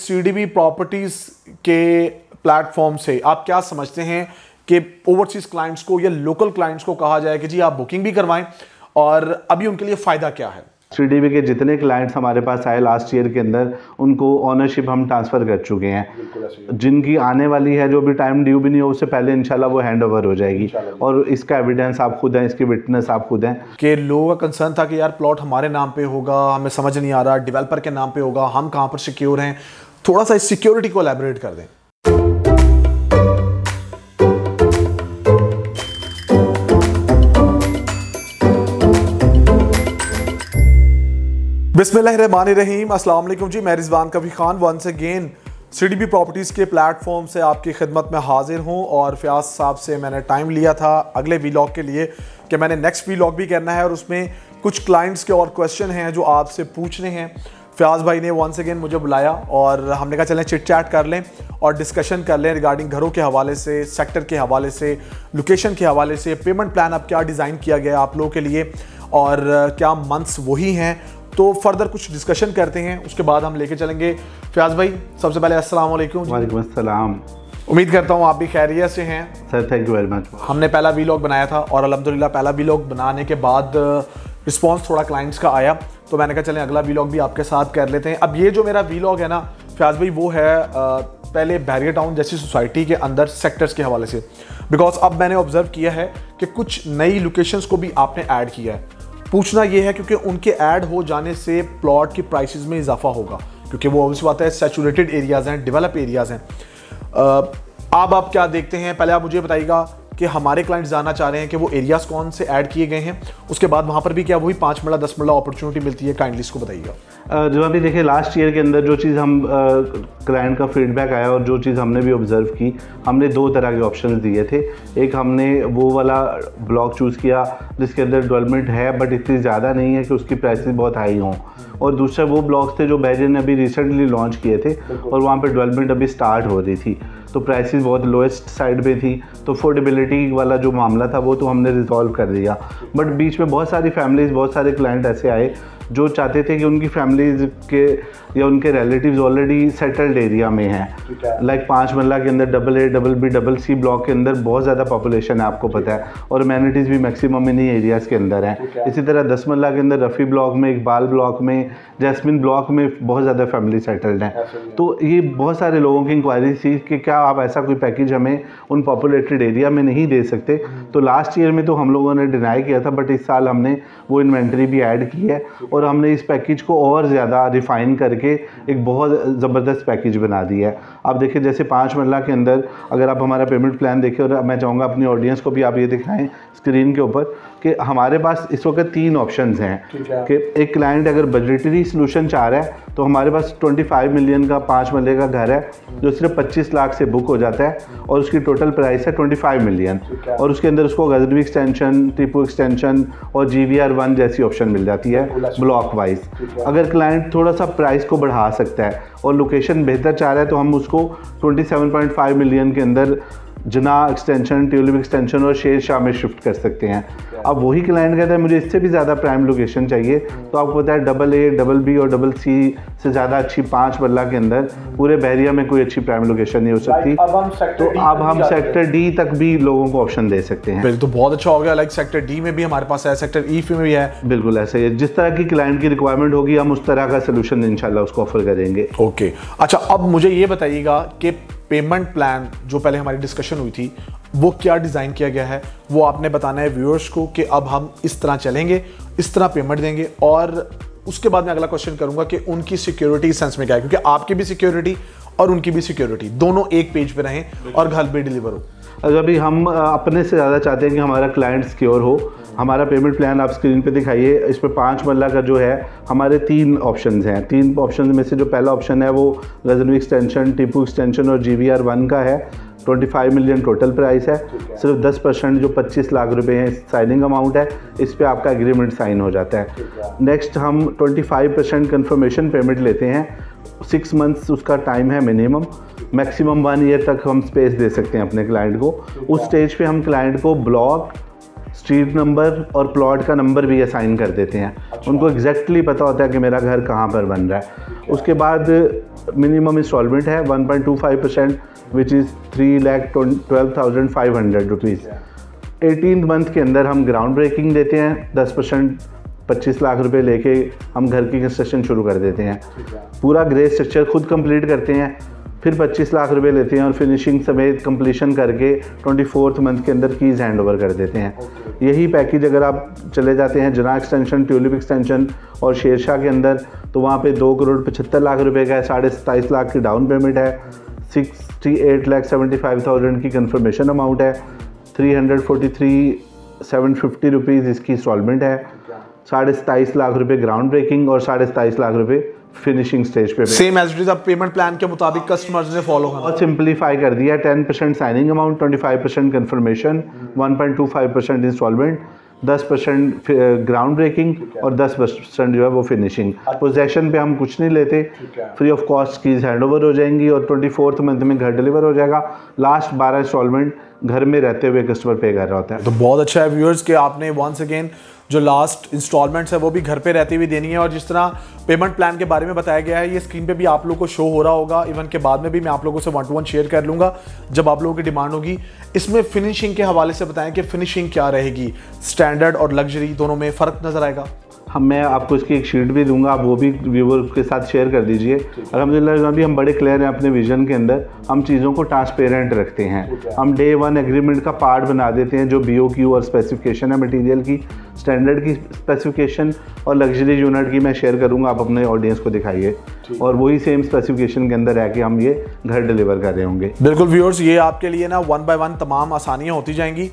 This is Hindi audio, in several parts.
CDB प्रॉपर्टीज के प्लेटफॉर्म से आप क्या समझते हैं कि ओवरसीज क्लाइंट्स को या लोकल क्लाइंट्स को कहा जाए कि जी आप बुकिंग भी करवाएं, और अभी उनके लिए फ़ायदा क्या है? CDB के जितने क्लाइंट्स हमारे पास आए लास्ट ईयर के अंदर, उनको ओनरशिप हम ट्रांसफ़र कर चुके हैं। जिनकी आने वाली है, जो भी टाइम ड्यू भी नहीं हो उससे पहले इंशाल्लाह वो हैंड ओवर हो जाएगी, और इसका एविडेंस आप खुद हैं, इसकी विटनेस आप खुद हैं। कि लोगों का कंसर्न था कि यार प्लॉट हमारे नाम पे होगा, हमें समझ नहीं आ रहा, डेवलपर के नाम पे होगा, हम कहाँ पर सिक्योर हैं। थोड़ा सा इस सिक्योरिटी को एलैबोरेट कर दें। बिस्मिल्लाहिर्रहमानिर्रहीम, अस्सलाम वालेकुम जी। मैं Rizwan Kabir Khan once again CDB properties के प्लेटफॉर्म से आपकी खिदमत में हाजिर हूँ। और फ़याज़ साहब से मैंने टाइम लिया था अगले वीलॉग के लिए कि मैंने नेक्स्ट वीलॉग भी करना है, और उसमें कुछ क्लाइंट्स के और क्वेश्चन हैं जो आपसे पूछने हैं। फ़याज़ भाई ने वंस अगेन मुझे बुलाया और हमने कहा चलें चिट चैट कर लें और डिस्कशन कर लें रिगार्डिंग घरों के हवाले से, सेक्टर के हवाले से, लोकेशन के हवाले से, पेमेंट प्लान अब क्या डिज़ाइन किया गया है आप लोगों के लिए, और क्या मंथ्स वही हैं। तो फर्दर कुछ डिस्कशन करते हैं, उसके बाद हम लेके चलेंगे। फ़याज़ भाई, सबसे पहले अस्सलाम वालेकुम। वालेकुम अस्सलाम। उम्मीद करता हूँ आप भी खैरियत से हैं। Sir thank you very much. हमने पहला वीलॉग बनाया था और अल्हम्दुलिल्लाह पहला वीलॉग बनाने के बाद रिस्पांस थोड़ा क्लाइंट्स का आया, तो मैंने कहा चलें अगला वीलॉग भी आपके साथ कर लेते हैं। अब ये जो मेरा वीलॉग है ना फ़याज़ भाई, वो है पहले बैरियर टाउन जैसी सोसाइटी के अंदर सेक्टर्स के हवाले से, बिकॉज अब मैंने ऑब्ज़र्व किया है कि कुछ नई लोकेशंस को भी आपने ऐड किया है। पूछना ये है क्योंकि उनके ऐड हो जाने से प्लॉट की प्राइसेस में इजाफा होगा, क्योंकि वो ऑब्वियस बात है सैचुरेटेड एरियाज़ हैं, डेवलप एरियाज़ हैं। आप क्या देखते हैं, पहले आप मुझे बताइएगा कि हमारे क्लाइंट्स जानना चाह रहे हैं कि वो एरियाज़ कौन से ऐड किए गए हैं, उसके बाद वहाँ पर भी क्या वही 5 मरला 10 मरला अपॉर्चुनिटी मिलती है, काइंडली इसको बताइएगा। जो अभी देखिए लास्ट ईयर के अंदर जो चीज़ हम क्लाइंट का फीडबैक आया और जो चीज़ हमने भी ऑब्ज़र्व की, हमने 2 तरह के ऑप्शंस दिए थे। एक हमने वो वाला ब्लॉक चूज़ किया जिसके अंदर डेवलपमेंट है बट इतनी ज़्यादा नहीं है कि उसकी प्राइसेस बहुत हाई हों, और दूसरा वो ब्लॉक्स थे जो बैरियर ने अभी रिसेंटली लॉन्च किए थे और वहाँ पे डेवलपमेंट अभी स्टार्ट हो रही थी, तो प्राइसेस बहुत लोएस्ट साइड पे थी। तो अफोर्डेबिलिटी वाला जो मामला था वो तो हमने रिजॉल्व कर दिया, बट बीच में बहुत सारी फैमिलीज़, बहुत सारे क्लाइंट ऐसे आए जो चाहते थे कि उनकी फैमिलीज़ के या उनके रिलेटिव्स ऑलरेडी सेटल्ड एरिया में हैं। लाइक 5 मरला के अंदर AA, BB, CC ब्लॉक के अंदर बहुत ज़्यादा पॉपुलेशन है, आपको पता है, और अमेनिटीज़ भी मैक्सिमम इन्हीं एरियाज़ के अंदर हैं। इसी तरह 10 मरला के अंदर रफ़ी ब्लॉक में, इकबाल ब्लॉक में, जैस्मिन ब्लॉक में बहुत ज़्यादा फैमिली सेटल्ड हैं। तो ये बहुत सारे लोगों की इंक्वायरी थी कि क्या आप ऐसा कोई पैकेज हमें उन पॉपुलेटेड एरिया में नहीं दे सकते। तो लास्ट ईयर में तो हम लोगों ने डिनाई किया था, बट इस साल हमने वो इन्वेंट्री भी ऐड की है और हमने इस पैकेज को और ज़्यादा रिफ़ाइन करके एक बहुत ज़बरदस्त पैकेज बना दिया है। आप देखिए जैसे 5 मरला के अंदर अगर आप हमारा पेमेंट प्लान देखें, और मैं चाहूँगा अपनी ऑडियंस को भी आप ये दिखाएं स्क्रीन के ऊपर कि हमारे पास इस वक्त 3 ऑप्शंस हैं कि एक क्लाइंट अगर बजटरी सोल्यूशन चाह रहा है तो हमारे पास 25 मिलियन का 5 मरले का घर है जो सिर्फ 25 लाख से बुक हो जाता है और उसकी टोटल प्राइस है 25 मिलियन, और उसके अंदर उसको गजनवी एक्सटेंशन, टीपू एक्सटेंशन और GVR 1 जैसी ऑप्शन मिल जाती है ब्लॉक वाइज। अगर क्लाइंट थोड़ा सा प्राइस को बढ़ा सकता है और लोकेशन बेहतर चाह रहा है तो हम उसको 27.5 मिलियन के अंदर जना एक्सटेंशन, ट्यूलिप एक्सटेंशन और शेर शाह में शिफ्ट कर सकते हैं। अब वही क्लाइंट कहता है मुझे इससे भी ज़्यादा प्राइम लोकेशन चाहिए, तो आपको पता है AA, BB और CC से ज़्यादा अच्छी 5 मरला के अंदर पूरे बहरिया में कोई अच्छी प्राइम लोकेशन नहीं हो सकती। तो अब हम सेक्टर D तक भी लोगों को ऑप्शन दे सकते हैं। तो बहुत अच्छा हो गया, लाइक सेक्टर D में भी हमारे पास है, सेक्टर E में भी है। बिल्कुल ऐसे ही, जिस तरह की क्लाइंट की रिक्वायरमेंट होगी हम उस तरह का सोल्यूशन इंशाल्लाह उसको ऑफर करेंगे। ओके, अच्छा अब मुझे ये बताइएगा कि पेमेंट प्लान जो पहले हमारी डिस्कशन हुई थी वो क्या डिज़ाइन किया गया है, वो आपने बताना है व्यूअर्स को कि अब हम इस तरह चलेंगे, इस तरह पेमेंट देंगे, और उसके बाद मैं अगला क्वेश्चन करूंगा कि उनकी सिक्योरिटी सेंस में क्या है, क्योंकि आपकी भी सिक्योरिटी और उनकी भी सिक्योरिटी दोनों एक पेज पे रहें और घर पे डिलीवर हो। अभी हम अपने से ज़्यादा चाहते हैं कि हमारा क्लाइंट सिक्योर हो। हमारा पेमेंट प्लान आप स्क्रीन पे दिखाइए, इसमें 5 मरला का जो है हमारे 3 ऑप्शंस हैं। 3 ऑप्शंस में से जो पहला ऑप्शन है वो गजनवी एक्सटेंशन, टीपू एक्सटेंशन और GVR 1 का है। 25 मिलियन टोटल प्राइस है, सिर्फ 10% जो 25 लाख रुपए हैं साइनिंग अमाउंट है, इस पे आपका एग्रीमेंट साइन हो जाता है। नेक्स्ट हम 25% कंफर्मेशन पेमेंट लेते हैं, 6 मंथ्स उसका टाइम है मिनिमम, मैक्सिमम 1 ईयर तक हम स्पेस दे सकते हैं अपने क्लाइंट को। उस स्टेज पे हम क्लाइंट को ब्लॉक, स्ट्रीट नंबर और प्लॉट का नंबर भी असाइन कर देते हैं। उनको एग्जैक्टली पता होता है कि मेरा घर कहाँ पर बन रहा है। उसके बाद मिनिमम इंस्टॉलमेंट है 1.25%, विच इज़ 3,12,500 रुपीज़। 18 मंथ के अंदर हम ग्राउंड ब्रेकिंग देते हैं 10%, 25 लाख रुपए लेके हम घर की कंस्ट्रक्शन शुरू कर देते हैं। पूरा ग्रे स्ट्रक्चर खुद कंप्लीट करते हैं, फिर 25 लाख रुपए लेते हैं और फिनिशिंग समेत कंप्लीशन करके 24th मंथ के अंदर कीज़ हैंड ओवर कर देते हैं। यही पैकेज अगर आप चले जाते हैं जना एक्सटेंशन, ट्यूलिप एक्सटेंशन और शेरशाह के अंदर, तो वहाँ पे 2,75,00,000 रुपए का है, 27.5 लाख की डाउन पेमेंट है, 68,75,000 की कंफर्मेशन अमाउंट है, 343,750 रुपीज़ इसकी इंस्टॉलमेंट है, 27.5 लाख रुपए ग्राउंड ब्रेकिंग और 27.5 लाख रुपए फिनिशिंग स्टेज पे। सेम एज इट इज अब पेमेंट प्लान के मुताबिक कस्टमर्स ने फॉलो करना। और सिंपलीफाई कर दिया, 10% signing amount, 25% confirmation, 1.25% instalment, 10% ground breaking और 10% जो है वो फिनिशिंग। पोजेशन पे हम कुछ नहीं लेते, free of cost keys hand over हो जाएंगी और 24th मंथ में घर डिलीवर हो जाएगा। लास्ट 12 इंस्टॉलमेंट घर में रहते हुए कस्टमर पे कर रहा होता है। तो बहुत अच्छा है व्यूअर्स कि आपने वंस अगेन जो लास्ट इंस्टॉलमेंट्स है वो भी घर पे रहती हुई देनी है। और जिस तरह पेमेंट प्लान के बारे में बताया गया है, ये स्क्रीन पे भी आप लोगों को शो हो रहा होगा, इवन के बाद में भी मैं आप लोगों से 1-to-1 शेयर कर लूँगा जब आप लोगों की डिमांड होगी। इसमें फिनिशिंग के हवाले से बताएं कि फिनिशिंग क्या रहेगी, स्टैंडर्ड और लग्जरी दोनों में फ़र्क नज़र आएगा? मैं आपको इसकी एक शीट भी दूंगा, आप वो भी व्यूवर के साथ शेयर कर दीजिए। अल्हम्दुलिल्लाह भी हम बड़े क्लियर हैं अपने विजन के अंदर, हम चीज़ों को ट्रांसपेरेंट रखते हैं। हम डे 1 एग्रीमेंट का पार्ट बना देते हैं जो BOQ और स्पेसिफिकेशन है मटेरियल की, स्टैंडर्ड की स्पेसिफिकेशन और लग्जरी यूनिट की मैं शेयर करूंगा, आप अपने ऑडियंस को दिखाइए और वही सेम स्पेसिफिकेशन के अंदर है कि हम ये घर डिलीवर कर रहे होंगे। बिल्कुल व्यूअर्स, ये आपके लिए ना 1 by 1 तमाम आसानियाँ होती जाएंगी।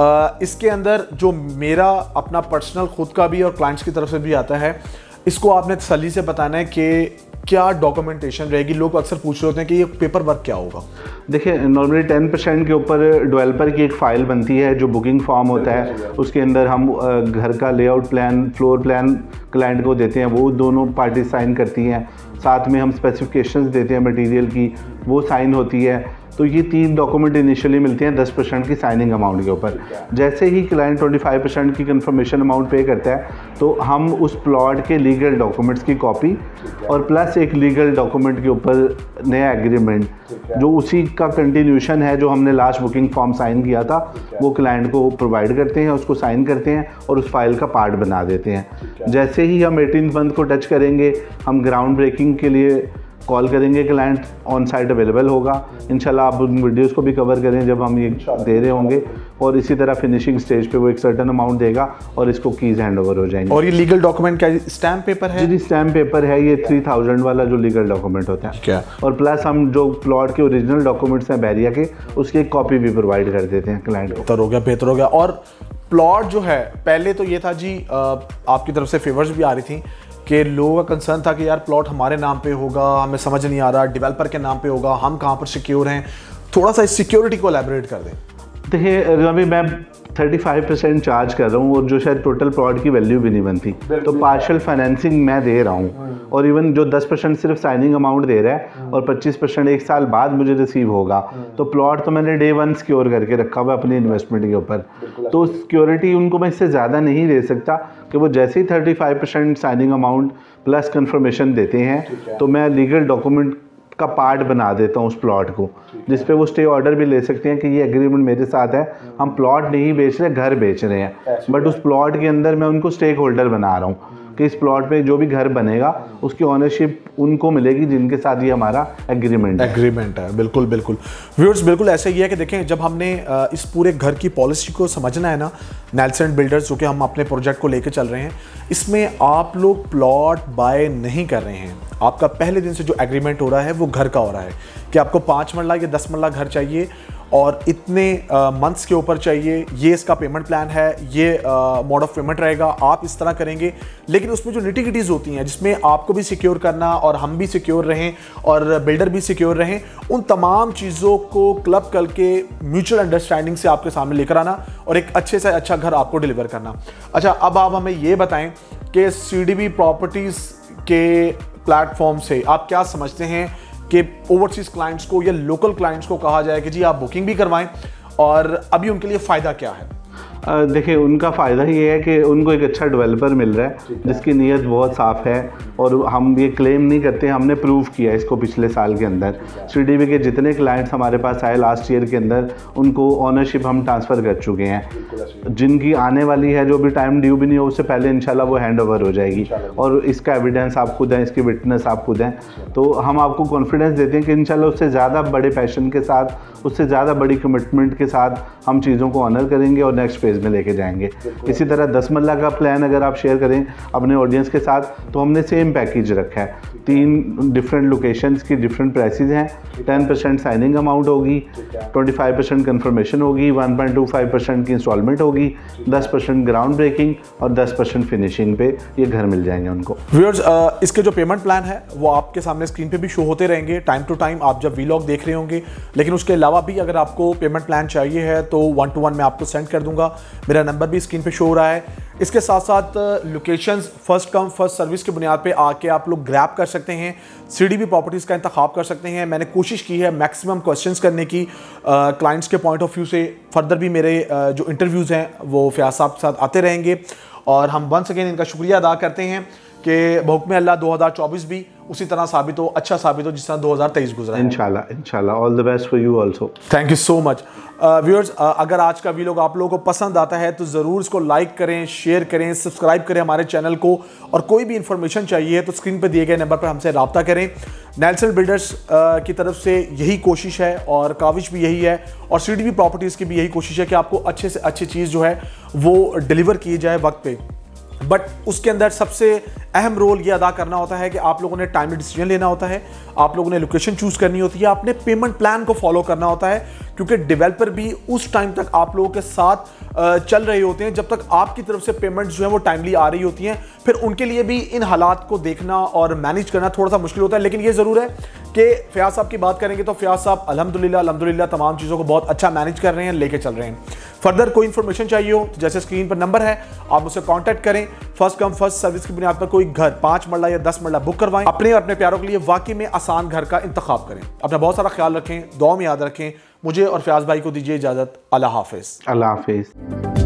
इसके अंदर जो मेरा अपना पर्सनल खुद का भी और क्लाइंट्स की तरफ से भी आता है, इसको आपने तसल्ली से बताना है कि क्या डॉक्यूमेंटेशन रहेगी। लोग अक्सर पूछ रहे होते हैं कि ये पेपर वर्क क्या होगा। देखिए नॉर्मली 10% के ऊपर डेवलपर की एक फ़ाइल बनती है जो बुकिंग फॉर्म होता है, उसके अंदर हम घर का layout plan, floor plan client को देते हैं, वो दोनों पार्टी साइन करती हैं। साथ में हम स्पेसिफिकेशंस देते हैं मटेरियल की, वो साइन होती है। तो ये 3 डॉक्यूमेंट इनिशियली मिलते हैं 10% की साइनिंग अमाउंट के ऊपर। जैसे ही क्लाइंट 25% की कंफर्मेशन अमाउंट पे करता है तो हम उस प्लॉट के लीगल डॉक्यूमेंट्स की कॉपी और प्लस एक लीगल डॉक्यूमेंट के ऊपर नया एग्रीमेंट जो उसी का कंटिन्यूशन है जो हमने लास्ट बुकिंग फॉर्म साइन किया था, वो क्लाइंट को प्रोवाइड करते हैं, उसको साइन करते हैं और उस फाइल का पार्ट बना देते हैं। जैसे ही हम 18 मंथ को टच करेंगे, हम ग्राउंड ब्रेकिंग के लिए कॉल करेंगे, क्लाइंट ऑन साइट अवेलेबल होगा। इंशाल्लाह आप उन वीडियोस को भी कवर करें जब हम ये दे रहे होंगे, और इसी तरह फिनिशिंग स्टेज पे वो एक सर्टेन अमाउंट देगा और इसको कीज हैंड ओवर हो जाएंगे। और ये लीगल डॉक्यूमेंट क्या स्टैम्प पेपर है? जी स्टैम्प पेपर है, ये 3000 वाला जो लीगल डॉक्यूमेंट होता है। क्या? और प्लस हम जो प्लॉट के ओरिजिनल डॉक्यूमेंट्स हैं बैरिया के, उसकी एक कॉपी भी प्रोवाइड कर देते हैं क्लाइंट को। बेहतर हो गया, बेहतर हो गया। और प्लॉट जो है, पहले तो ये था जी आपकी तरफ से फेवर्स भी आ रही थी कि लोगों का कंसर्न था कि यार प्लॉट हमारे नाम पे होगा, हमें समझ नहीं आ रहा, डेवलपर के नाम पे होगा, हम कहाँ पर सिक्योर हैं। थोड़ा सा इस सिक्योरिटी को एलैबोरेट कर दें। देखिए अभी मैं 35% चार्ज कर रहा हूँ और जो शायद टोटल प्लॉट की वैल्यू भी नहीं बनती, तो पार्शियल फाइनेंसिंग मैं दे रहा हूँ और इवन जो 10% सिर्फ साइनिंग अमाउंट दे रहा है और 25% 1 साल बाद मुझे रिसीव होगा, तो प्लॉट तो मैंने डे 1 सिक्योर करके रखा हुआ अपनी इन्वेस्टमेंट के ऊपर। तो सिक्योरिटी उनको मैं इससे ज़्यादा नहीं दे सकता कि वो जैसे ही 35% साइनिंग अमाउंट प्लस कंफर्मेशन देते हैं तो मैं लीगल डॉक्यूमेंट का पार्ट बना देता हूँ उस प्लॉट को, जिस पे वो स्टे ऑर्डर भी ले सकते हैं कि ये एग्रीमेंट मेरे साथ है, हम प्लॉट नहीं बेच रहे, घर बेच रहे हैं, बट उस प्लॉट के अंदर मैं उनको स्टेक होल्डर बना रहा हूँ कि इस प्लॉट पे जो भी घर बनेगा उसकी ऑनरशिप उनको मिलेगी जिनके साथ ये हमारा एग्रीमेंट है। बिल्कुल बिल्कुल व्यूअर्स, बिल्कुल ऐसे ही है कि देखें, जब हमने इस पूरे घर की पॉलिसी को समझना है ना, नेल्सन बिल्डर्स जो कि हम अपने प्रोजेक्ट को लेके चल रहे हैं, इसमें आप लोग प्लॉट बाय नहीं कर रहे हैं। आपका पहले दिन से जो एग्रीमेंट हो रहा है वो घर का हो रहा है कि आपको 5 मरला या 10 मरला घर चाहिए और इतने मंथ्स के ऊपर चाहिए, ये इसका पेमेंट प्लान है, ये मोड ऑफ पेमेंट रहेगा, आप इस तरह करेंगे। लेकिन उसमें जो निटिगिटीज़ होती हैं जिसमें आपको भी सिक्योर करना और हम भी सिक्योर रहें और बिल्डर भी सिक्योर रहें, उन तमाम चीज़ों को क्लब करके म्यूचुअल अंडरस्टैंडिंग से आपके सामने लेकर आना और एक अच्छे से अच्छा घर आपको डिलीवर करना। अच्छा, अब आप हमें ये बताएं कि CDB प्रॉपर्टीज़ के प्लेटफॉर्म से आप क्या समझते हैं कि ओवरसीज क्लाइंट्स को या लोकल क्लाइंट्स को कहा जाए कि जी आप बुकिंग भी करवाएं, और अभी उनके लिए फ़ायदा क्या है? देखिए उनका फ़ायदा ये है कि उनको एक अच्छा डेवलपर मिल रहा है जिसकी नीयत बहुत साफ़ है, और हम ये क्लेम नहीं करते, हमने प्रूव किया इसको पिछले साल के अंदर। श्रीडीबी के जितने क्लाइंट्स हमारे पास आए लास्ट ईयर के अंदर, उनको ओनरशिप हम ट्रांसफ़र कर चुके हैं। जिनकी आने वाली है, जो भी टाइम ड्यू भी नहीं हो उससे पहले इंशाल्लाह वो हैंड ओवर हो जाएगी, और इसका एविडेंस आप खुद हैं, इसकी विटनेस आप खुद हैं। तो हम आपको कॉन्फिडेंस देते हैं कि इंशाल्लाह उससे ज़्यादा बड़े पैशन के साथ, उससे ज़्यादा बड़ी कमिटमेंट के साथ हम चीज़ों को ऑनर करेंगे और नेक्स्ट फेज़ में लेके जाएंगे। इसी तरह 10 मरला का प्लान अगर आप शेयर करें अपने ऑडियंस के साथ, तो हमने सेम पैकेज रखा है। 3 डिफरेंट लोकेशंस की डिफरेंट प्राइसेस हैं। 10% साइनिंग अमाउंट होगी, 25% कंफर्मेशन होगी, 1.25% की इंस्टॉलमेंट होगी, 10% ग्राउंड ब्रेकिंग और 10% फिनिशिंग पे ये घर मिल जाएंगे उनको। व्यूअर्स, इसके जो पेमेंट प्लान है वो आपके सामने स्क्रीन पे भी शो होते रहेंगे टाइम टू टाइम आप जब वीलॉग देख रहे होंगे। लेकिन उसके अलावा भी अगर आपको पेमेंट प्लान चाहिए है तो 1-to-1 मैं आपको सेंड कर दूंगा। मेरा नंबर भी स्क्रीन पे शो हो रहा है। इसके साथ साथ locations first come first service की बुनियाद पे आके आप लोग ग्रैब कर सकते हैं, सीडीबी प्रॉपर्टीज़ का इंतखाब कर सकते हैं। मैंने कोशिश की है मैक्सिमम क्वेश्चंस करने की क्लाइंट्स के पॉइंट ऑफ व्यू से। फर्दर भी मेरे जो इंटरव्यूज़ हैं वो फयाज साहब के साथ आते रहेंगे, और हम वंस अगेन इनका शुक्रिया अदा करते हैं कि बहुक्म अल्लाह 2024 भी उसी तरह साबित हो, अच्छा साबित हो जिस तरह 2023 गुजरा। इंशाल्लाह all the best for you also. Thank you so much. Viewers, अगर आज का वीडियो आप लोगों को पसंद आता है तो ज़रूर इसको लाइक करें, शेयर करें, सब्सक्राइब करें हमारे चैनल को, और कोई भी इंफॉर्मेशन चाहिए तो स्क्रीन पर दिए गए नंबर पर हमसे रब्ता करें। नेल्सन बिल्डर्स की तरफ से यही कोशिश है और काविश भी यही है, और सीडीबी प्रॉपर्टीज़ की भी यही कोशिश है कि आपको अच्छे से अच्छी चीज़ जो है वो डिलीवर की जाए वक्त पे। बट उसके अंदर सबसे अहम रोल ये अदा करना होता है कि आप लोगों ने टाइमली डिसीजन लेना होता है, आप लोगों ने लोकेशन चूज़ करनी होती है, आपने पेमेंट प्लान को फॉलो करना होता है, क्योंकि डेवलपर भी उस टाइम तक आप लोगों के साथ चल रहे होते हैं जब तक आपकी तरफ से पेमेंट जो है वो टाइमली आ रही होती हैं। फिर उनके लिए भी इन हालात को देखना और मैनेज करना थोड़ा सा मुश्किल होता है। लेकिन ये ज़रूर है कि फयाज साहब की बात करेंगे तो फयाज साहब अल्हम्दुलिल्लाह तमाम चीज़ों को बहुत अच्छा मैनेज कर रहे हैं, लेके चल रहे हैं। फर्दर कोई इन्फॉर्मेशन चाहिए हो तो जैसे स्क्रीन पर नंबर है, आप मुझसे कांटेक्ट करें। फर्स्ट कम फर्स्ट सर्विस की बुनियाद पर कोई घर 5 मरला या 10 मरला बुक करवाएं, अपने और अपने प्यारों के लिए वाकई में आसान घर का इंतखाब करें। अपना बहुत सारा ख्याल रखें, दुआ में याद रखें। मुझे और फयाज भाई को दीजिए इजाज़त। अल्लाह हाफिज़। अल्लाह हाफिज़।